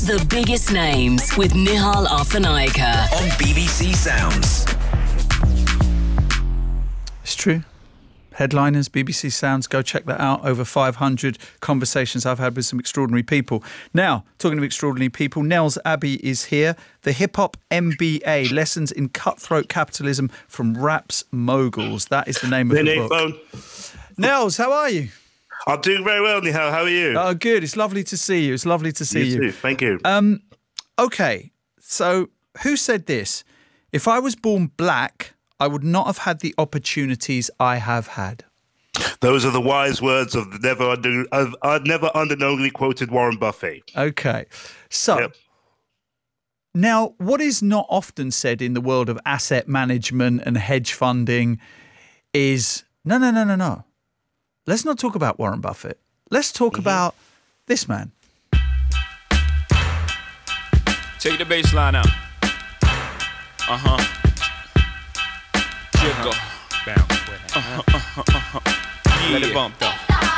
The biggest names with Nihal Arthanaika on BBC Sounds. It's true. Headliners, BBC Sounds, go check that out. Over 500 conversations I've had with some extraordinary people. Now, talking of extraordinary people, Nels Abbey is here. The Hip Hop MBA, Lessons in Cutthroat Capitalism from Raps Moguls. That is the name of the book. Nels, how are you? I'm doing very well, Nihal. How are you? Oh, good. It's lovely to see you. It's lovely to see you. Too. Thank you. Okay, so who said this? If I was born black, I would not have had the opportunities I have had. Those are the wise words of I've never unknowingly quoted Warren Buffett. Okay, so now what is not often said in the world of asset management and hedge funding is no. Let's not talk about Warren Buffett. Let's talk about this man. Take the bass line out. Jiggle. Bounce with it. Yeah. Let it bump though.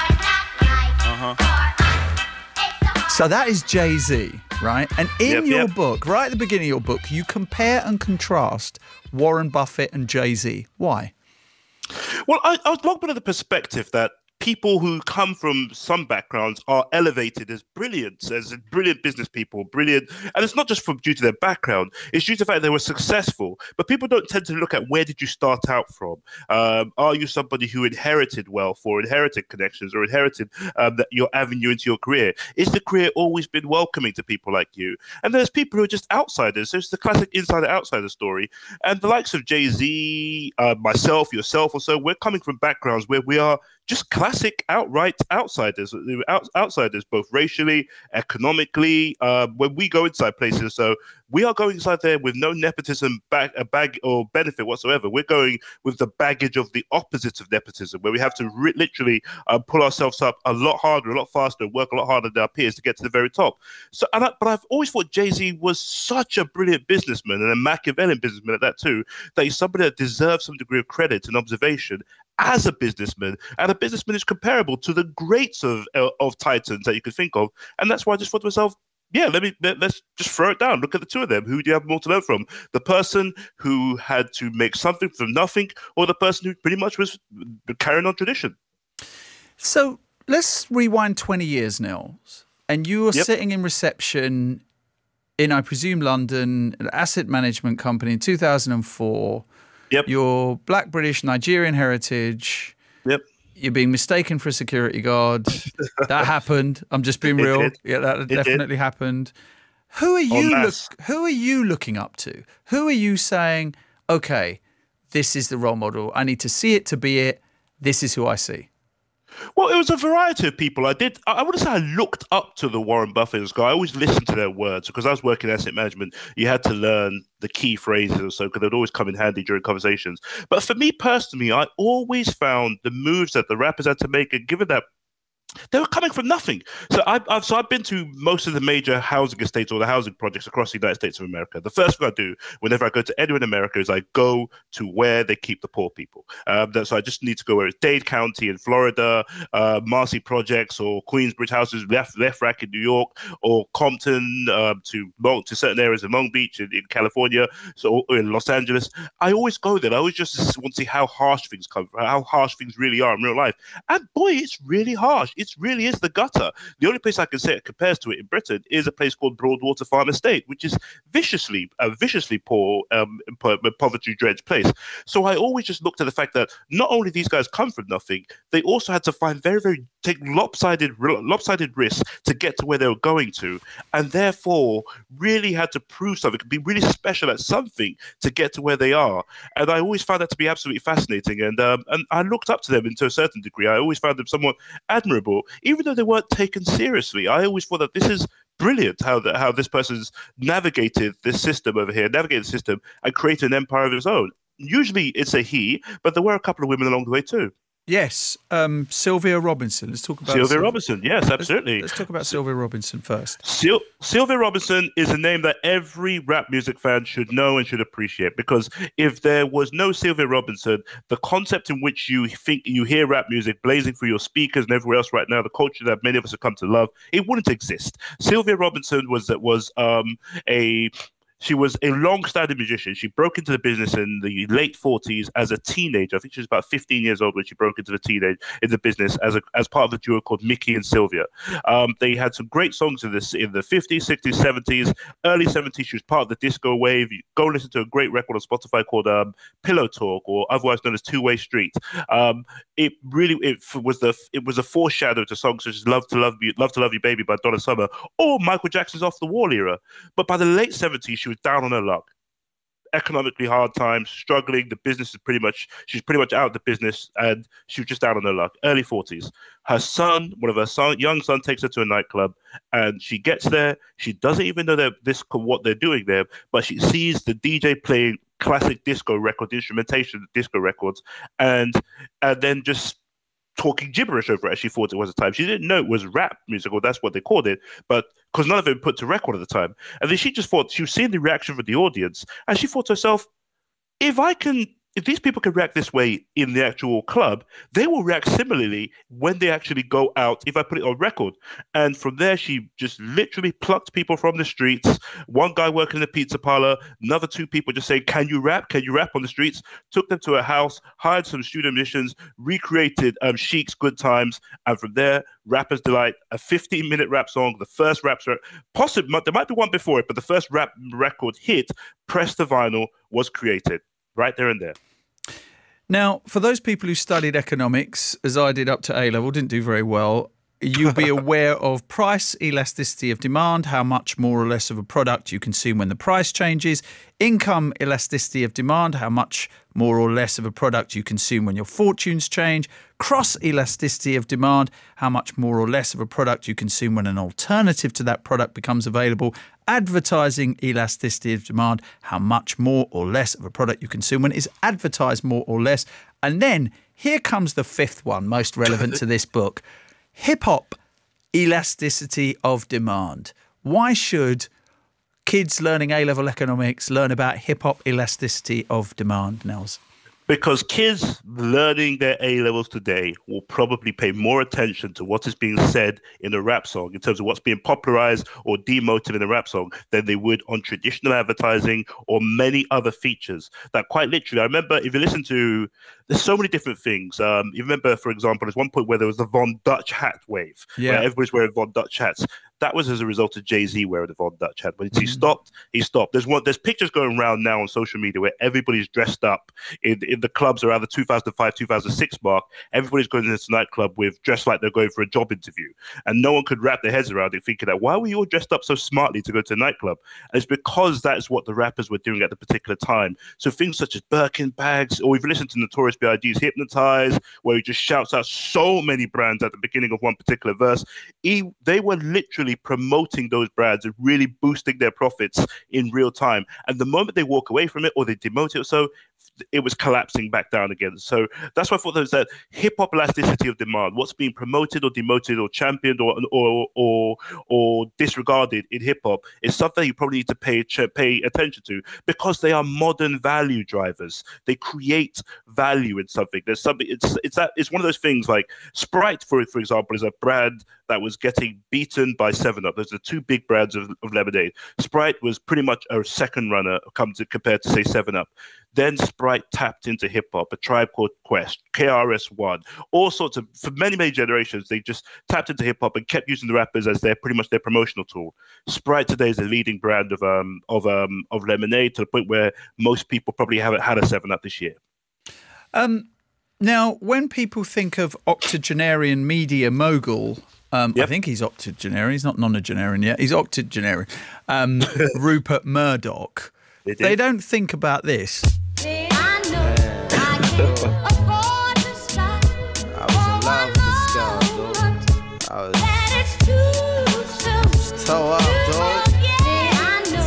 So that is Jay-Z, right? And in your book, right at the beginning of your book, you compare and contrast Warren Buffett and Jay-Z. Why? Well, I was talking about the perspective that people who come from some backgrounds are elevated as brilliant business people, brilliant. And it's not just due to their background. It's due to the fact they were successful. But people don't tend to look at where did you start out from? Are you somebody who inherited wealth or inherited connections or inherited your avenue into your career? Is the career always been welcoming to people like you? And there's people who are just outsiders. There's the classic insider-outsider story. And the likes of Jay-Z, myself, yourself or so, we're coming from backgrounds where we are just classic outright outsiders, both racially, economically, when we go inside places. So we are going inside there with no nepotism bag or benefit whatsoever. We're going with the baggage of the opposite of nepotism, where we have to literally pull ourselves up a lot harder, a lot faster, work a lot harder than our peers to get to the very top. So, but I've always thought Jay-Z was such a brilliant businessman and a Machiavellian businessman at that too, that he's somebody that deserves some degree of credit and observation as a businessman, and a businessman is comparable to the greats of titans that you could think of. And that's why I just thought to myself, let's just throw it down. Look at the two of them. Who do you have more to learn from? The person who had to make something from nothing, or the person who pretty much was carrying on tradition? So let's rewind 20 years, Nils. And you were sitting in reception in, I presume, London, an asset management company in 2004. Yep. You're black, British, Nigerian heritage. Yep. You're being mistaken for a security guard. That happened. I'm just being real. Yeah, that definitely happened. Who are you looking up to? Who are you saying, okay, this is the role model. I need to see it to be it. This is who I see. Well, it was a variety of people. I wouldn't say I looked up to the Warren Buffett guy. I always listened to their words because I was working in asset management. You had to learn the key phrases or so because they'd always come in handy during conversations. But for me personally, I always found the moves that the rappers had to make, and given that they were coming from nothing. So I've been to most of the major housing estates or the housing projects across the United States of America. The first thing I do whenever I go to anywhere in America is I go to where they keep the poor people. So I just need to go where it's Dade County in Florida, Marcy Projects or Queensbridge houses, Left Rack in New York, or Compton to certain areas in Long Beach in California, or in Los Angeles. I always go there. I always just want to see how harsh things really are in real life. And boy, it's really harsh. It really is the gutter. The only place I can say it compares to it in Britain is a place called Broadwater Farm Estate, which is viciously poor, poverty-drenched place. So I always just looked at the fact that not only these guys come from nothing, they also had to find take lopsided risks to get to where they were going to, and therefore really had to prove something, be really special at something to get to where they are. And I always found that to be absolutely fascinating. And I looked up to them to a certain degree. I always found them somewhat admirable, even though they weren't taken seriously. I always thought that this is brilliant how this person's navigated this system over here, and created an empire of his own. Usually it's a he, but there were a couple of women along the way too. Yes, Sylvia Robinson. Let's talk about Sylvia Robinson. Yes, absolutely. Let's talk about Sylvia Robinson first. Sylvia Robinson is a name that every rap music fan should know and should appreciate, because if there was no Sylvia Robinson, the concept in which you think you hear rap music blazing through your speakers and everywhere else right now, the culture that many of us have come to love, it wouldn't exist. Sylvia Robinson She was a long-standing musician. She broke into the business in the late 40s as a teenager. I think she was about 15 years old when she broke into the business as part of a duo called Mickey and Sylvia. They had some great songs in the 50s, 60s, 70s, early 70s. She was part of the disco wave. You go listen to a great record on Spotify called Pillow Talk, or otherwise known as Two-Way Street. It was a foreshadow to songs such as Love to Love You Baby by Donna Summer, or Michael Jackson's Off the Wall era. But by the late 70s, she was down on her luck. Economically hard times, struggling. The business she's pretty much out of the business, and she was just down on her luck. Early 40s. Her son, one of her young son, takes her to a nightclub, and she gets there. She doesn't even know what they're doing there, but she sees the DJ playing classic disco record, instrumentation disco records, and then just talking gibberish over it, as she thought it was at the time. She didn't know it was rap music, or that's what they called it, but because none of it put to record at the time. And then she just thought, she was seeing the reaction from the audience, and she thought to herself, if these people can react this way in the actual club, they will react similarly when they actually go out if I put it on record. And from there, she just literally plucked people from the streets. One guy working in a pizza parlor, another two people just saying, can you rap? Can you rap on the streets? Took them to a house, hired some studio musicians, recreated Chic's Good Times. And from there, Rapper's Delight, a 15-minute rap song, the first rap song, possibly, there might be one before it, but the first rap record hit, Press the Vinyl, was created. Right there and there. Now, for those people who studied economics, as I did up to A-level, didn't do very well, you'll be aware of price elasticity of demand, how much more or less of a product you consume when the price changes, income elasticity of demand, how much more or less of a product you consume when your fortunes change, cross elasticity of demand, how much more or less of a product you consume when an alternative to that product becomes available, advertising elasticity of demand, how much more or less of a product you consume when it is advertised more or less. And then here comes the fifth one, most relevant to this book. Hip-hop elasticity of demand. Why should kids learning A-level economics learn about hip-hop elasticity of demand, Nels? Because kids learning their A-levels today will probably pay more attention to what is being said in a rap song in terms of what's being popularized or demoted in a rap song than they would on traditional advertising or many other features. That quite literally, I remember if you listen to, there's so many different things. You remember, for example, there's one point where there was the Von Dutch hat wave, where everybody's wearing Von Dutch hats. That was as a result of Jay-Z wearing the Von Dutch hat. When he stopped, he stopped. There's pictures going around now on social media where everybody's dressed up in the clubs around the 2005, 2006 mark. Everybody's going to this nightclub dressed like they're going for a job interview. And no one could wrap their heads around it, thinking that, why were you all dressed up so smartly to go to a nightclub? And it's because that is what the rappers were doing at the particular time. So things such as Birkin bags, or if you listen to Notorious B.I.G.'s Hypnotize, where he just shouts out so many brands at the beginning of one particular verse, they were literally promoting those brands and really boosting their profits in real time. And the moment they walk away from it or they demote it, so it was collapsing back down again. So that's why I thought there was that hip-hop elasticity of demand. What's being promoted or demoted or championed or disregarded in hip-hop is something you probably need to pay attention to, because they are modern value drivers. They create value in something. There's something. It's one of those things like Sprite, for example, is a brand that was getting beaten by 7-Up. Those are the two big brands of lemonade. Sprite was pretty much a second runner compared to, say, 7-Up. Then Sprite tapped into hip-hop, A Tribe Called Quest, KRS-One, all sorts of, for many, many generations, they just tapped into hip-hop and kept using the rappers as pretty much their promotional tool. Sprite today is a leading brand of lemonade, to the point where most people probably haven't had a 7-Up this year. Now, when people think of octogenarian media mogul, I think he's octogenarian, he's not nonagenarian yet, he's octogenarian, Rupert Murdoch, they don't think about this.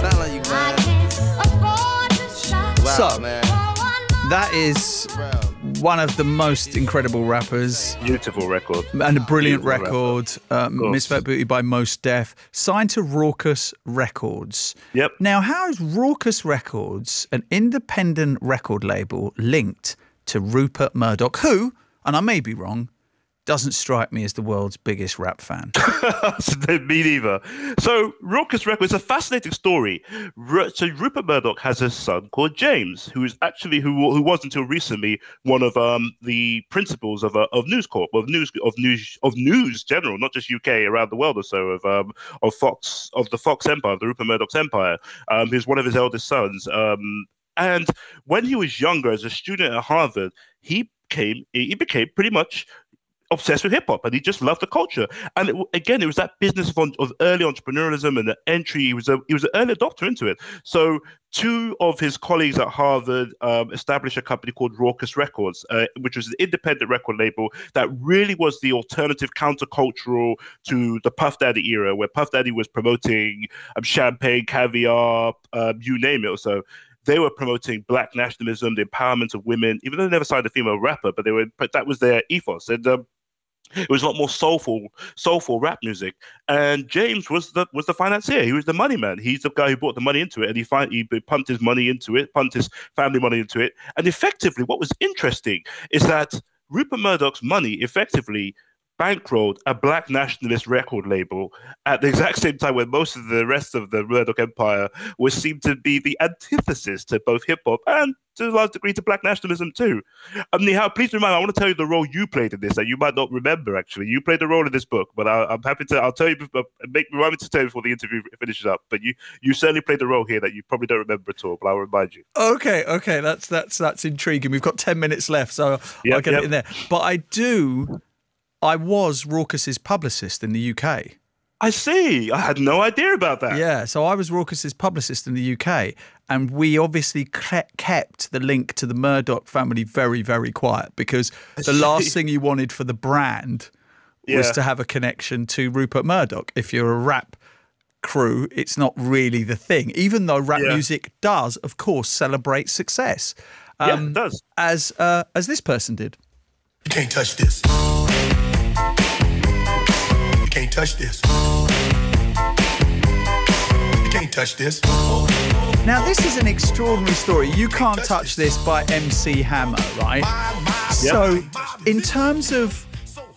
So, that is one of the most incredible rappers. Beautiful record. And a brilliant Beautiful record. Misfit Booty by Mos Def. Signed to Raucous Records. Yep. Now, how is Raucous Records, an independent record label, linked to Rupert Murdoch, who, and I may be wrong, doesn't strike me as the world's biggest rap fan? Me neither. So Raucous Records is a fascinating story. So Rupert Murdoch has a son called James, who is actually who was until recently one of the principals of News Corp, of news general, not just UK, around the world or so, of Fox, of the Fox empire, of the Rupert Murdoch's empire. He's one of his eldest sons. And when he was younger, as a student at Harvard, he became pretty much obsessed with hip hop, and he just loved the culture. And it was that business of early entrepreneurialism and the entry. He was an early adopter into it. So two of his colleagues at Harvard established a company called Raucous Records, which was an independent record label that really was the alternative countercultural to the Puff Daddy era, where Puff Daddy was promoting champagne, caviar, you name it. So they were promoting black nationalism, the empowerment of women, even though they never signed a female rapper, but that was their ethos. And it was a lot more soulful rap music. And James was the financier. He was the money man. He's the guy who brought the money into it, and he pumped his money into it, pumped his family money into it. And effectively, what was interesting is that Rupert Murdoch's money effectively bankrolled a black nationalist record label at the exact same time when most of the rest of the Murdoch empire was seen to be the antithesis to both hip-hop and to a large degree to black nationalism too. Nihal, please remind me, I want to tell you the role you played in this that you might not remember, actually. You played a role in this book, but I'm happy to, I'll tell you, remind me to tell you before the interview finishes up, but you certainly played a role here that you probably don't remember at all, but I'll remind you. Okay, that's intriguing. We've got 10 minutes left, so I'll get it in there. But I was Raucous's publicist in the UK. I see. I had no idea about that. Yeah, so I was Raucous's publicist in the UK, and we obviously kept the link to the Murdoch family very, very quiet, because the last thing you wanted for the brand was to have a connection to Rupert Murdoch. If you're a rap crew, it's not really the thing, even though rap music does, of course, celebrate success. It does. As this person did. You can't touch this. You can't touch this. You can't touch this. Now, this is an extraordinary story. You Can't Touch This by MC Hammer, right? So, in terms of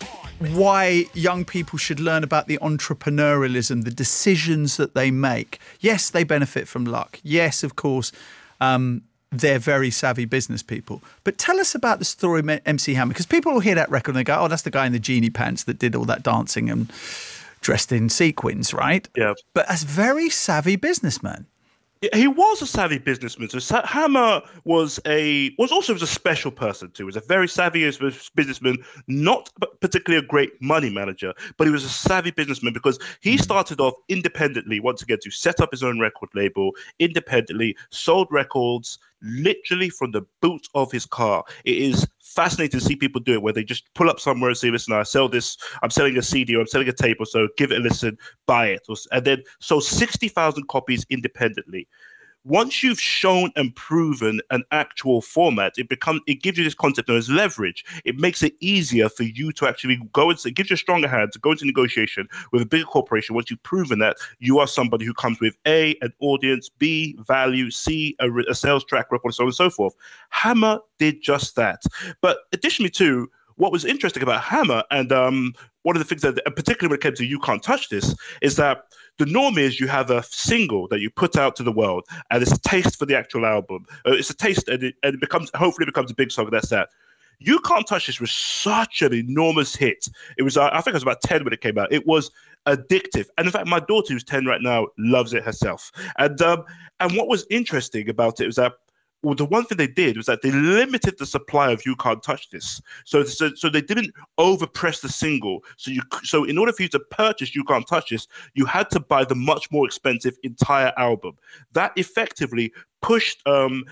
why young people should learn about the entrepreneurialism, the decisions that they make, yes, they benefit from luck. Yes, of course, they're very savvy business people. But tell us about the story of MC Hammer, because people will hear that record and they go, oh, that's the guy in the genie pants that did all that dancing and dressed in sequins, right? Yeah. But as very savvy businessman. He was a savvy businessman. So Hammer was also a special person too. He was a very savvy businessman, not particularly a great money manager, but he was a savvy businessman because he started off independently, once again, to set up his own record label independently, sold records literally from the boot of his car. It is fascinating to see people do it, where they just pull up somewhere and say, listen, I sell this, I'm selling a CD or I'm selling a tape or so, give it a listen, buy it. And then sold 60,000 copies independently. Once you've shown and proven an actual format, it gives you this concept known as leverage. It makes it easier for you to actually go into, it gives you a stronger hand to go into negotiation with a bigger corporation. Once you've proven that you are somebody who comes with A, an audience, B, value, C, a sales track record, so on and so forth. Hammer did just that. But additionally too, what was interesting about Hammer, and one of the things that, particularly when it came to You Can't Touch This, is that the norm is you have a single that you put out to the world, and it's a taste for the actual album. It's a taste, and it hopefully becomes a big song, and that's that. You Can't Touch This was such an enormous hit. It was, I think it was about 10 when it came out. It was addictive. And in fact, my daughter, who's 10 right now, loves it herself. And what was interesting about it was that, well, the one thing they did was that they limited the supply of You Can't Touch This. So they didn't overpress the single. So in order for you to purchase You Can't Touch This, you had to buy the much more expensive entire album. That effectively pushed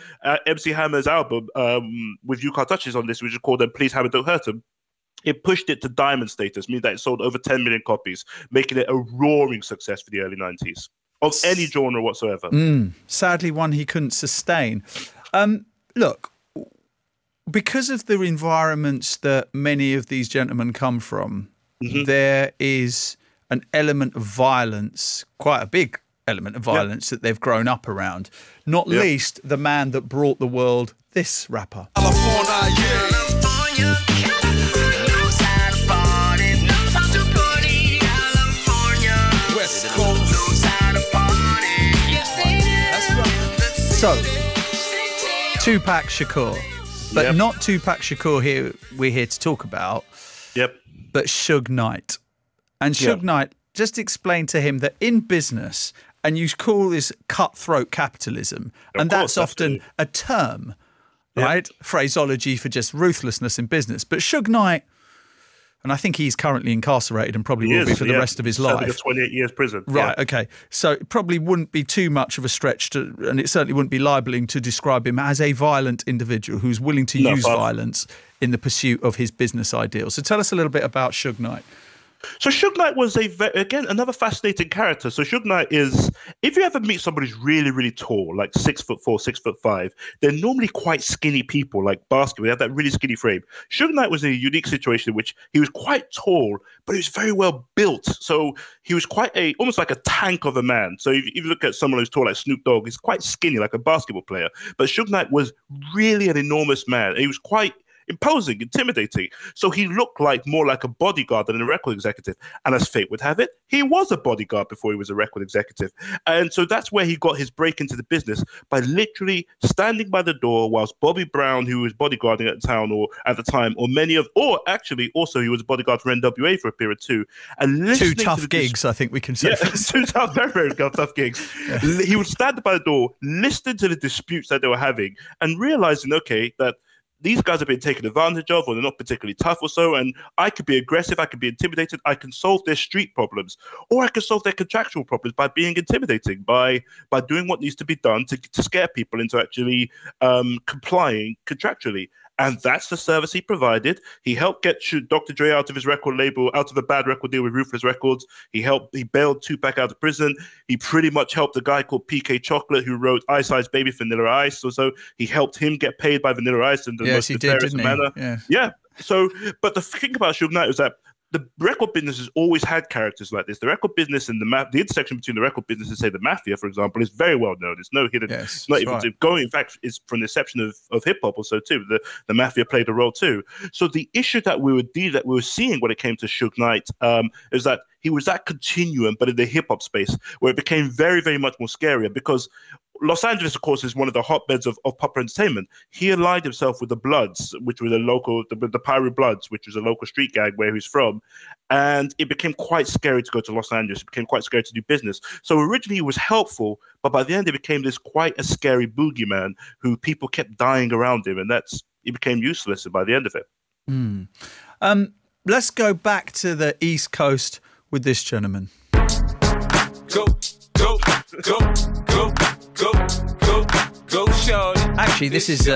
MC Hammer's album with You Can't Touch This on this, which is called Please Hammer Don't Hurt Him. It pushed it to diamond status, meaning that it sold over 10 million copies, making it a roaring success for the early 90s. Of any genre whatsoever. Sadly, one he couldn't sustain. Look, because of the environments that many of these gentlemen come from, there is an element of violence, quite a big element of violence that they've grown up around. Not least the man that brought the world this rapper. So, Tupac Shakur, but not Tupac Shakur here. We're here to talk about. But Suge Knight, and Suge Knight. Just explain to him that in business, and you call this cutthroat capitalism, and that's often a term, right? Phraseology for just ruthlessness in business. But Suge Knight. And I think he's currently incarcerated and probably will be for the rest of his life. 28 years prison. Right, okay. So it probably wouldn't be too much of a stretch to, and it certainly wouldn't be libeling to describe him as a violent individual who's willing to use violence in the pursuit of his business ideals. So tell us a little bit about Suge Knight. So Suge Knight was again another fascinating character. So Suge Knight is, if you ever meet somebody who's really, really tall, like 6'4", 6'5", they're normally quite skinny people, like basketball. They have that really skinny frame. Suge Knight was in a unique situation in which he was quite tall, but he was very well built. So he was almost like a tank of a man. So if you look at someone who's tall like Snoop Dogg, he's quite skinny, like a basketball player. But Suge Knight was really an enormous man. He was quite imposing, intimidating. So he looked more like a bodyguard than a record executive. And as fate would have it, he was a bodyguard before he was a record executive. And so that's where he got his break into the business, by literally standing by the door whilst Bobby Brown, who was bodyguarding at the time, or actually also he was a bodyguard for NWA for a period too. And two tough gigs, I think we can say. Yeah, two tough, very, very tough gigs. Yeah. He would stand by the door, listening to the disputes that they were having, and realizing, okay, that these guys have been taken advantage of, or they're not particularly tough or so, and I could be aggressive, I could be intimidated, I can solve their street problems, or I can solve their contractual problems by being intimidating, by doing what needs to be done to scare people into actually complying contractually. And that's the service he provided. He helped get Dr. Dre out of his record label, out of a bad record deal with Ruthless Records. He bailed Tupac out of prison. He pretty much helped a guy called PK Chocolate, who wrote Ice Ice Baby for Vanilla Ice. So he helped him get paid by Vanilla Ice in the most nefarious manner. Yeah. So, but the thing about Suge Knight is that the record business has always had characters like this. The record business and the intersection between the record business and, say, the mafia, for example, is very well known. It's no hidden. Yes, it's not even going. In fact, it's from the inception of hip hop also too. The mafia played a role too. So the issue that we were seeing when it came to Suge Knight is that he was that continuum, but in the hip hop space, where it became very, very much more scarier, because Los Angeles, of course, is one of the hotbeds of popular entertainment. He aligned himself with the Bloods, which were the Piru Bloods, which was a local street gang where he's from. And it became quite scary to go to Los Angeles. It became quite scary to do business. So originally he was helpful, but by the end it became quite a scary boogeyman who people kept dying around him. And he became useless by the end of it. Let's go back to the East Coast with this gentleman. Go, go, go, go. Go, shorty. Actually, this is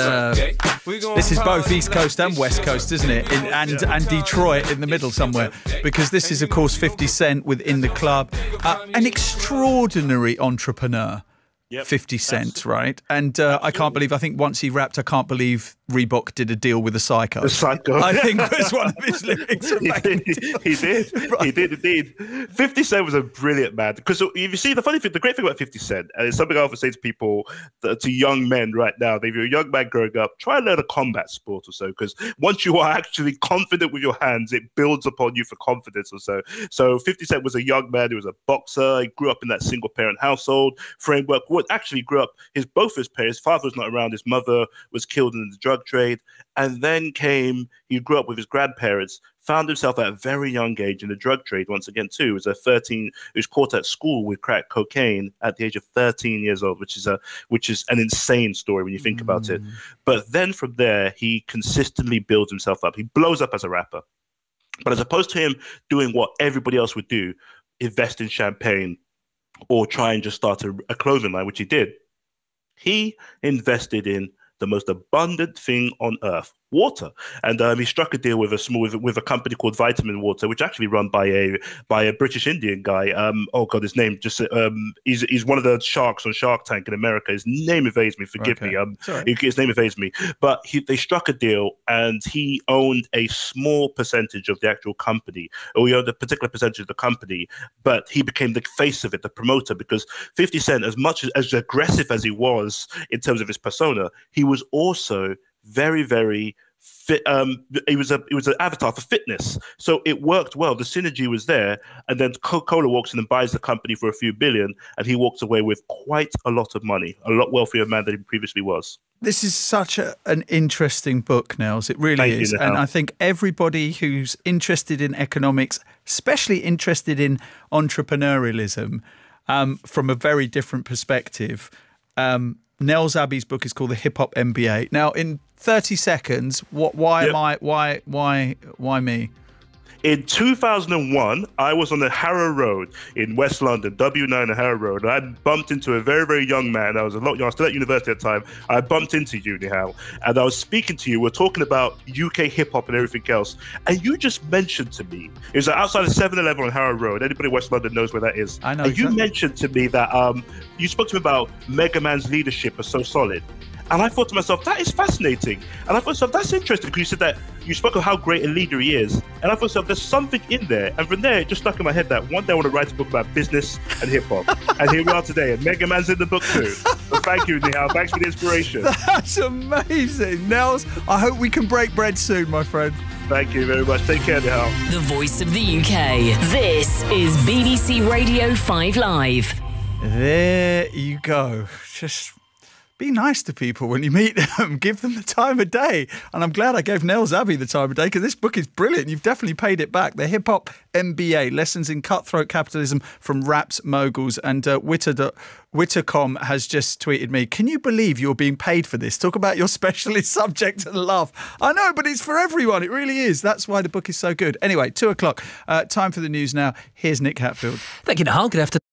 both East Coast and West Coast, isn't it? And Detroit in the middle somewhere, because this is, of course, 50 Cent within the club, an extraordinary entrepreneur. 50 Cent, right? And I think once he rapped, I can't believe Reebok did a deal with a psycho. The psycho. I think was one of his lyrics. He did. Right. He did indeed. 50 Cent was a brilliant man. Because if you see, the great thing about 50 Cent, and it's something I often say to people, to young men right now, if you're a young man growing up, try and learn a combat sport or so, because once you are actually confident with your hands, it builds upon you for confidence or so. So 50 Cent was a young man. He was a boxer. He grew up in that single-parent household framework. Actually grew up, both his parents, his father was not around, his mother was killed in the drug trade, and then he grew up with his grandparents, found himself at a very young age in the drug trade once again too. He was caught at school with crack cocaine at the age of 13 years old, which is an insane story when you think about it. But then from there, he consistently builds himself up. He blows up as a rapper. But as opposed to him doing what everybody else would do, invest in champagne, or try and just start a clothing line, which he did, he invested in the most abundant thing on earth, water, and he struck a deal with a company called Vitamin Water, which actually run by a British Indian guy. Oh God, his name just he's one of the sharks on Shark Tank in America. His name evades me. Forgive me. His name evades me. But they struck a deal, and he owned a small percentage of the actual company, or he owned a particular percentage of the company. But he became the face of it, the promoter, because 50 Cent, as much as aggressive as he was in terms of his persona, he was also very, very fit. He was an avatar for fitness, so it worked well. The synergy was there, and then Coca-Cola walks in and buys the company for a few billion, and he walks away with quite a lot of money, a lot wealthier man than he previously was. This is such an interesting book, Nels. It really is. And I think everybody who's interested in economics, especially interested in entrepreneurialism, from a very different perspective, Nels Abbey's book is called The Hip Hop MBA. Now, in 30 seconds, why me? In 2001, I was on the Harrow Road in West London, W9 Harrow Road. And I bumped into a very, very young man. I was still at university at the time. I bumped into you, Nihal, and I was speaking to you. We're talking about UK hip hop and everything else. And you just mentioned to me, it was outside of 7-Eleven on Harrow Road. Anybody in West London knows where that is. I know. And you mentioned to me that you spoke to me about Mega Man's leadership was so solid. And I thought to myself, that is fascinating. And I thought to myself, that's interesting, because you said that you spoke of how great a leader he is. And I thought to myself, there's something in there. And from there, it just stuck in my head that one day I want to write a book about business and hip hop. And here we are today, and Mega Man's in the book too. So thank you, Nihal. Thanks for the inspiration. That's amazing. Nels, I hope we can break bread soon, my friend. Thank you very much. Take care, Nihal. The voice of the UK. This is BBC Radio 5 Live. There you go. Just be nice to people when you meet them. Give them the time of day. And I'm glad I gave Nels Abbey the time of day, because this book is brilliant. You've definitely paid it back. The Hip Hop MBA, Lessons in Cutthroat Capitalism from Raps Moguls. And Wittercom has just tweeted me, can you believe you're being paid for this? Talk about your specialist subject and love. I know, but it's for everyone. It really is. That's why the book is so good. Anyway, 2 o'clock. Time for the news now. Here's Nick Hatfield. Thank you, Nahal. Good afternoon.